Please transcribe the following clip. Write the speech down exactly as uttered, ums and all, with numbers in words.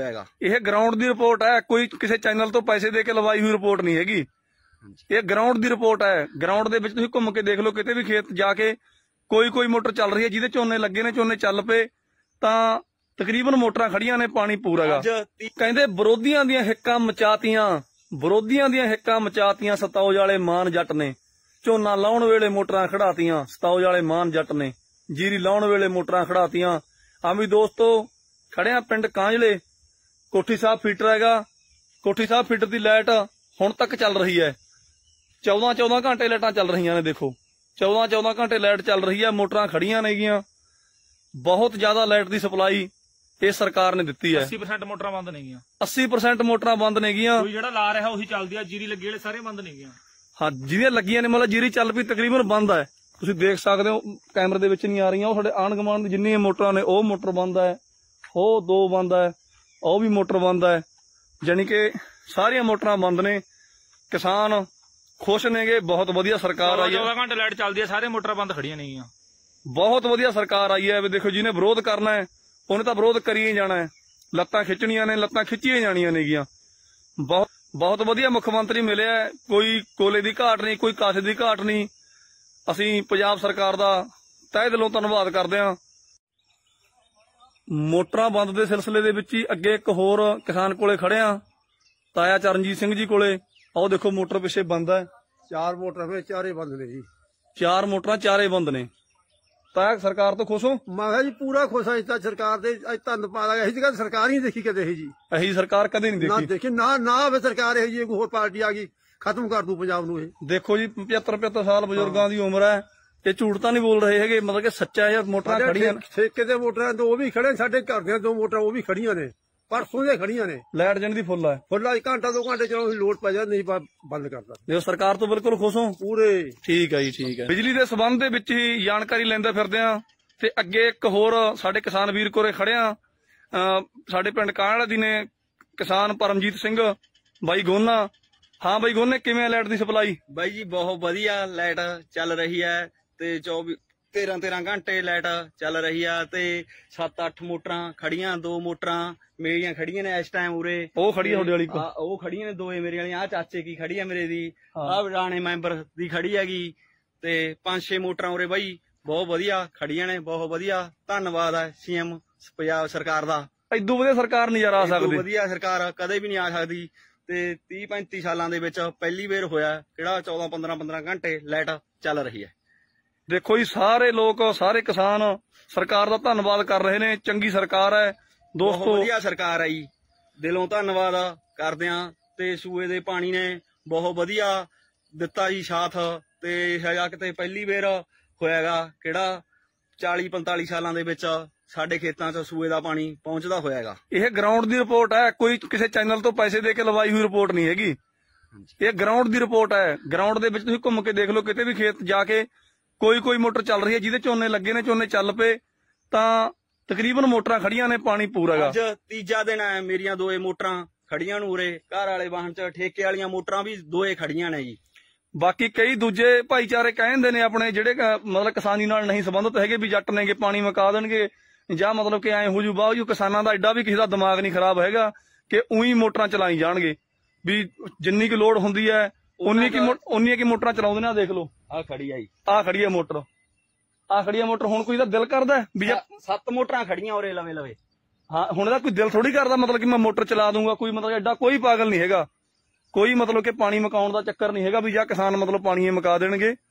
ਹੈਗਾ। ਇਹ ਗਰਾਊਂਡ ਦੀ ਰਿਪੋਰਟ ਹੈ, ਕੋਈ ਕਿਸੇ ਚੈਨਲ ਤੋਂ ਪੈਸੇ ਦੇ ਕੇ ਲਵਾਈ ਹੋਈ ਰਿਪੋਰਟ ਨਹੀਂ ਹੈਗੀ। ਇਹ ਗਰਾਊਂਡ ਦੀ ਰਿਪੋਰਟ ਹੈ। ਗਰਾਊਂਡ ਦੇ ਵਿੱਚ ਤੁਸੀਂ ਘੁੰਮ ਕੇ ਦੇਖ ਲਓ, ਕਿਤੇ ਵੀ ਖੇਤ ਜਾ ਕੇ ਕੋਈ ਕੋਈ ਮੋਟਰ ਚੱਲ ਰਹੀ ਹੈ, ਜਿਹਦੇ ਝੋਨੇ ਲੱਗੇ ਨੇ, ਝੋਨੇ ਚੱਲ ਪਏ ਤਾਂ ਤਕਰੀਬਨ ਮੋਟਰਾਂ ਖੜੀਆਂ ਨੇ, ਪਾਣੀ ਪੂਰਾ ਗਾ। ਕਹਿੰਦੇ ਵਿਰੋਧੀਆਂ ਦੀਆਂ ਹਿੱਕਾਂ ਮਚਾਤੀਆਂ, ਵਿਰੋਧੀਆਂ ਦੀਆਂ ਹਿੱਕਾਂ ਮਚਾਤੀਆਂ ਸਤੌਜ ਵਾਲੇ ਮਾਨ ਜੱਟ ਨੇ। ਝੋਨਾ ਲਾਉਣ ਵੇਲੇ ਮੋਟਰਾਂ ਖੜਾਤੀਆਂ ਸਤੌਜ ਵਾਲੇ ਮਾਨ ਜੱਟ ਨੇ। ਜੀਰੀ ਲਾਉਣ ਵੇਲੇ ਮੋਟਰਾਂ ਖੜਾਤੀਆਂ। ਆ ਵੀ ਦੋਸਤੋ ਖੜਿਆ ਪਿੰਡ ਕਾਂਜਲੇ, ਕੋਠੀ ਸਾਹਿਬ ਫੀਟਰ ਹੈਗਾ। ਕੋਠੀ ਸਾਹਿਬ ਫੀਟਰ ਦੀ ਲਾਈਟ ਹੁਣ ਤੱਕ ਚੱਲ ਰਹੀ ਹੈ। ਚੌਦਾਂ ਚੌਦਾਂ ਘੰਟੇ ਲਾਈਟਾਂ ਚੱਲ ਰਹੀਆਂ ਨੇ। ਦੇਖੋ ਚੌਦਾਂ ਚੌਦਾਂ ਘੰਟੇ ਲਾਈਟ ਚੱਲ ਰਹੀ ਹੈ, ਮੋਟਰਾਂ ਖੜੀਆਂ ਨੇਗੀਆਂ। ਬਹੁਤ ਜ਼ਿਆਦਾ ਲਾਈਟ ਦੀ ਸਪਲਾਈ ਇਹ ਸਰਕਾਰ ਨੇ ਦਿੱਤੀ ਹੈ। अस्सी परसेंट ਮੋਟਰਾਂ ਬੰਦ ਨੇਗੀਆਂ। अस्सी परसेंट ਮੋਟਰਾਂ ਬੰਦ ਨੇਗੀਆਂ। ਕੋਈ ਜਿਹੜਾ ਲਾ ਰਿਹਾ ਉਹੀ ਚੱਲਦੀ ਆ। ਜੀਰੀ ਲੱਗੀ ਵਾਲੇ ਸਾਰੇ ਬੰਦ ਨੇਗੀਆਂ। ਹਾਂ, ਜਿਹਦੀਆਂ ਲੱਗੀਆਂ ਨੇ ਮਤਲਬ ਜੀਰੀ ਚੱਲ ਪਈ ਤਕਰੀਬਨ ਬੰਦ ਹੈ। ਤੁਸੀਂ ਦੇਖ ਸਕਦੇ ਹੋ, ਕੈਮਰੇ ਦੇ ਵਿੱਚ ਨਹੀਂ ਆ ਰਹੀਆਂ। ਉਹ ਸਾਡੇ ਆਂਢ ਗੁਆਂਢ ਦੀ ਜਿੰਨੀਆਂ ਮੋਟਰਾਂ ਨੇ ਉਹ ਮੋਟਰ ਬੰਦ ਹੈ, ਉਹ ਦੋ ਬੰਦ ਹੈ, ਉਹ ਵੀ ਮੋਟਰ ਬੰਦ ਹੈ। ਜਾਣੀ ਕਿ ਸਾਰੀਆਂ ਮੋਟਰਾਂ ਬੰਦ ਨੇ। ਕਿਸਾਨ ਖੁਸ਼ ਨੇਗੇ। ਬਹੁਤ ਵਧੀਆ ਸਰਕਾਰ ਆਈ ਹੈ। ਚੌਦਾਂ ਘੰਟੇ ਲਾਈਟ ਚੱਲਦੀ ਹੈ, ਸਾਰੇ ਮੋਟਰਾਂ ਬੰਦ ਖੜੀਆਂ ਨੇਗੀਆਂ। ਬਹੁਤ ਵਧੀਆ ਸਰਕਾਰ ਆਈ ਹੈ। ਵੀ ਦੇਖੋ, ਜਿਹਨੇ ਵਿਰੋਧ ਕਰਨਾ ਹੈ ਉਹਨੇ ਤਾਂ ਵਿਰੋਧ ਕਰੀ ਹੀ ਜਾਣਾ ਹੈ। ਲੱਤਾਂ ਖਿੱਚਣੀਆਂ ਨੇ, ਲੱਤਾਂ ਖਿੱਚੀਆਂ ਜਾਣੀਆਂ ਨੇਗੀਆਂ। ਬਹੁਤ ਬਹੁਤ ਵਧੀਆ ਮੁੱਖ ਮੰਤਰੀ ਮਿਲਿਆ। ਕੋਈ ਕੋਲੇ ਦੀ ਘਾਟ ਨਹੀਂ, ਕੋਈ ਕਾਸੇ ਦੀ ਘਾਟ ਨਹੀਂ। ਅਸੀਂ ਪੰਜਾਬ ਸਰਕਾਰ ਦਾ ਤਹਿ ਦਿਲੋਂ ਧੰਨਵਾਦ ਕਰਦੇ ਹਾਂ। ਮੋਟਰਾਂ ਬੰਦ ਦੇ ਸਿਲਸਿਲੇ ਦੇ ਵਿੱਚ ਹੀ ਅੱਗੇ ਇੱਕ ਹੋਰ ਕਿਸਾਨ ਕੋਲੇ ਖੜਿਆ, ਤਾਇਆ ਚਰਨਜੀਤ ਸਿੰਘ ਜੀ ਕੋਲੇ। ਆਓ ਦੇਖੋ, ਮੋਟਰ ਪਿੱਛੇ ਬੰਦ ਹੈ। ਚਾਰ ਮੋਟਰਾਂ ਵਿੱਚ ਚਾਰੇ ਬੰਦ ਨੇ ਜੀ। ਚਾਰ ਮੋਟਰਾਂ ਚਾਰੇ ਬੰਦ ਨੇ। ਤਾਇਆ ਸਰਕਾਰ ਤੋਂ ਖੁਸ਼ ਹੋ? ਮੈਂ ਕਿਹਾ ਜੀ ਪੂਰਾ ਖੁਸ਼ ਹਾਂ। ਤਾਂ ਸਰਕਾਰ ਦੇ ਅੱਜ ਧੰਨਵਾਦ ਆ। ਇਹੀ ਜਗ੍ਹਾ ਸਰਕਾਰ ਹੀ ਦੇਖੀ ਕਦੇ ਇਹ ਜੀ। ਇਹੀ ਸਰਕਾਰ ਕਦੇ ਨਹੀਂ ਨਾ ਦੇਖੀ। ਦੇਖੀ ਨਾ ਨਾ ਹੋਵੇ ਸਰਕਾਰ ਇਹ ਜੀ। ਕੋਈ ਹੋਰ ਪਾਰਟੀ ਆ ਗਈ ਖਤਮ ਕਰ ਦੂ ਪੰਜਾਬ ਨੂੰ। ਇਹ ਦੇਖੋ ਜੀ, ਪਚੱਤਰ ਪਚੱਤਰ ਸਾਲ ਬਜ਼ੁਰਗਾਂ ਦੀ ਉਮਰ ਹੈ। ਇਹ ਝੂਠ ਤਾਂ ਨਹੀਂ ਬੋਲ ਰਹੇ ਹੈਗੇ, ਮਤਲਬ ਕਿ ਸੱਚਾ ਹੈ। ਮੋਟਰਾਂ ਖੜੀਆਂ, ਠੇਕੇ ਦੇ ਮੋਟਰਾਂ ਤੋਂ ਉਹ ਵੀ ਖੜੇ। ਸਾਡੇ ਘਰ ਦੀਆਂ ਦੋ ਮੋਟਰਾਂ ਉਹ ਵੀ ਖੜੀਆਂ ਨੇ, ਪਰਸੋਂ ਦੀਆਂ ਖੜੀਆਂ ਨੇ। ਲਾਈਟ ਜਣ ਦੀ ਫੁੱਲ ਹੈ। ਫੁੱਲਾ ਘੰਟਾ ਦੋ ਘੰਟੇ ਚਲੋ ਲੋਡ ਪੈ ਜਾ, ਨਹੀਂ ਬੰਦ ਕਰਦਾ। ਦੇਖੋ, ਸਰਕਾਰ ਤੋਂ ਬਿਲਕੁਲ ਖੁਸ਼ ਹੋ? ਪੂਰੇ ਠੀਕ ਹੈ ਜੀ, ਠੀਕ ਹੈ। ਬਿਜਲੀ ਦੇ ਸਬੰਧ ਦੇ ਵਿੱਚ ਹੀ ਜਾਣਕਾਰੀ ਲੈਂਦੇ ਫਿਰਦੇ ਆ। ਤੇ ਅੱਗੇ ਇੱਕ ਹੋਰ ਸਾਡੇ ਕਿਸਾਨ ਵੀਰ ਕੋਲੇ ਖੜਿਆ, ਸਾਡੇ ਪਿੰਡ ਕਾਂਜਲੇ ਦੀ ਨੇ, ਕਿਸਾਨ ਪਰਮਜੀਤ ਸਿੰਘ ਬਾਈ ਗੋਨਾ। ਹਾਂ ਬਾਈ ਗੋਨੇ, ਕਿਵੇਂ ਲਾਈਟ ਦੀ ਸਪਲਾਈ? ਬਾਈ ਜੀ ਬਹੁਤ ਵਧੀਆ ਲਾਈਟ ਚੱਲ ਰਹੀ ਹੈ ਤੇ ਚੌਵੀ ਤੇਰਾਂ ਤੇਰਾਂ ਘੰਟੇ ਲਾਈਟ ਚੱਲ ਰਹੀ ਆ। ਤੇ ਸੱਤ ਅੱਠ ਮੋਟਰਾਂ ਖੜੀਆਂ, ਦੋ ਮੋਟਰਾਂ ਮੇਰੀਆਂ ਖੜੀਆਂ ਨੇ ਇਸ ਟਾਈਮ ਉਰੇ। ਉਹ ਖੜੀ ਆ ਤੁਹਾਡੇ ਵਾਲੀ? ਉਹ ਖੜੀਆਂ ਨੇ ਦੋਏ ਮੇਰੇ ਵਾਲੀਆਂ। ਆ ਚਾਚੇ ਕੀ ਖੜੀ ਆ ਮੇਰੇ ਦੀ, ਆ ਰਾਣੇ ਮੈਂਬਰ ਦੀ ਖੜੀ ਹੈਗੀ। ਤੇ ਪੰਜ ਛੇ ਮੋਟਰਾਂ ਉਰੇ ਬਾਈ ਬਹੁਤ ਵਧੀਆ ਖੜੀਆਂ ਨੇ। ਬਹੁਤ ਵਧੀਆ ਧੰਨਵਾਦ ਹੈ ਸੀਐਮ ਪੰਜਾਬ ਸਰਕਾਰ ਦਾ। ਇਦੋਂ ਵਧੀਆ ਸਰਕਾਰ ਨਹੀਂ ਯਾਰ ਆ ਸਕਦੀ। ਵਧੀਆ ਸਰਕਾਰ ਕਦੇ ਵੀ ਨਹੀਂ ਆ ਸਕਦੀ। ਤੇ ਤੀਹ ਪੈਂਤੀ ਸਾਲਾਂ ਦੇ ਵਿੱਚ ਪਹਿਲੀ ਵਾਰ ਹੋਇਆ ਕਿਹੜਾ ਚੌਦਾਂ ਪੰਦਰਾਂ ਪੰਦਰਾਂ ਘੰਟੇ ਲਾਈਟ ਚੱਲ ਰਹੀ ਹੈ। ਦੇਖੋ ਜੀ, ਸਾਰੇ ਲੋਕ, ਸਾਰੇ ਕਿਸਾਨ ਸਰਕਾਰ ਦਾ ਧੰਨਵਾਦ ਕਰ ਰਹੇ ਨੇ। ਚੰਗੀ ਸਰਕਾਰ ਹੈ ਦੋਸਤੋ, ਵਧੀਆ ਸਰਕਾਰ ਹੈ ਜੀ। ਦਿਲੋਂ ਧੰਨਵਾਦ ਕਰਦੇ ਹਾਂ। ਤੇ ਸੂਏ ਦੇ ਪਾਣੀ ਨੇ ਬਹੁਤ ਵਧੀਆ ਦਿੱਤਾ ਜੀ ਸਾਥ। ਤੇ ਹੈਗਾ ਕਿਤੇ ਪਹਿਲੀ ਵਾਰ ਹੋਇਆਗਾ ਕਿਹੜਾ ਚਾਲੀ ਪੰਤਾਲੀ ਸਾਲਾਂ ਦੇ ਵਿੱਚ ਸਾਡੇ ਖੇਤਾਂ 'ਚ ਸੂਏ ਦਾ ਪਾਣੀ ਪਹੁੰਚਦਾ ਹੋਇਆਗਾ। ਇਹ ਗਰਾਊਂਡ ਦੀ ਰਿਪੋਰਟ ਹੈ, ਕੋਈ ਕਿਸੇ ਚੈਨਲ ਤੋਂ ਪੈਸੇ ਦੇ ਕੇ ਲਵਾਈ ਹੋਈ ਰਿਪੋਰਟ ਨਹੀਂ ਹੈਗੀ। ਇਹ ਗਰਾਊਂਡ ਦੀ ਰਿਪੋਰਟ ਹੈ। ਗਰਾਊਂਡ ਦੇ ਵਿੱਚ ਤੁਸੀਂ ਘੁੰਮ ਕੇ ਦੇਖ ਲਓ, ਕਿਤੇ ਵੀ ਖੇਤ ਜਾ ਕੇ ਕੋਈ ਕੋਈ ਮੋਟਰ ਚੱਲ ਰਹੀ ਹੈ, ਜਿਹਦੇ ਝੋਨੇ ਲੱਗੇ ਨੇ, ਝੋਨੇ ਚੱਲ ਪਏ ਤਾਂ ਤਕਰੀਬਨ ਮੋਟਰਾਂ ਖੜੀਆਂ ਨੇ, ਪਾਣੀ ਪੂਰਾ ਗਾ। ਅੱਜ ਤੀਜਾ ਦਿਨ ਹੈ ਮੇਰੀਆਂ ਦੋਏ ਮੋਟਰਾਂ ਖੜੀਆਂ ਨੂੰ ਉਰੇ। ਘਰ ਵਾਲੇ ਵਾਹਨ 'ਚ ਠੇਕੇ ਵਾਲੀਆਂ ਮੋਟਰਾਂ ਵੀ ਦੋਏ ਖੜੀਆਂ ਨੇ ਜੀ। ਬਾਕੀ ਕਈ ਦੂਜੇ ਭਾਈਚਾਰੇ ਕਹਿੰਦੇ ਨੇ ਆਪਣੇ, ਜਿਹੜੇ ਮਤਲਬ ਕਿਸਾਨੀ ਨਾਲ ਨਹੀਂ ਸੰਬੰਧਿਤ ਹੈਗੇ, ਵੀ ਜੱਟ ਨੇਗੇ ਪਾਣੀ ਮੁਕਾ ਦੇਣਗੇ ਜਾਂ ਮਤਲਬ ਕਿ ਐ ਹੋ ਜੂ ਬਾਜੂ। ਕਿਸਾਨਾਂ ਦਾ ਐਡਾ ਵੀ ਕਿਸੇ ਦਾ ਦਿਮਾਗ ਨਹੀਂ ਖਰਾਬ ਹੈਗਾ ਕਿ ਉਹੀ ਮੋਟਰਾਂ ਚਲਾਈ ਜਾਣਗੇ। ਵੀ ਜਿੰਨੀ ਕੁ ਲੋੜ ਹੁੰਦੀ ਹੈ ਉਨੀ ਕੀ ਉਨੀਆਂ ਕੀ ਮੋਟਰਾਂ ਚਲਾਉਂਦੇ ਨੇ। ਆ ਦੇਖ ਲਓ, ਆ ਖੜੀ ਆ ਜੀ, ਆ ਖੜੀ ਹੈ ਮੋਟਰ, ਆ ਖੜੀ ਹੈ ਮੋਟਰ। ਹੁਣ ਕੋਈ ਦਾ ਦਿਲ ਕਰਦਾ ਵੀ ਸੱਤ ਮੋਟਰਾਂ ਖੜੀਆਂ ਉਰੇ ਲਵੇ ਲਵੇ। ਹਾਂ, ਹੁਣ ਇਹਦਾ ਕੋਈ ਦਿਲ ਥੋੜੀ ਕਰਦਾ ਮਤਲਬ ਕਿ ਮੈਂ ਮੋਟਰ ਚਲਾ ਦੂੰਗਾ। ਕੋਈ ਮਤਲਬ ਐਡਾ ਕੋਈ ਪਾਗਲ ਨਹੀਂ ਹੈਗਾ। ਕੋਈ ਮਤਲਬ ਕਿ ਪਾਣੀ ਮਕਾਉਣ ਦਾ ਚੱਕਰ ਨਹੀਂ ਹੈਗਾ ਵੀ ਜਾਂ ਕਿਸਾਨ ਮਤਲਬ ਪਾਣੀ ਮੁਕਾ ਦੇਣਗੇ।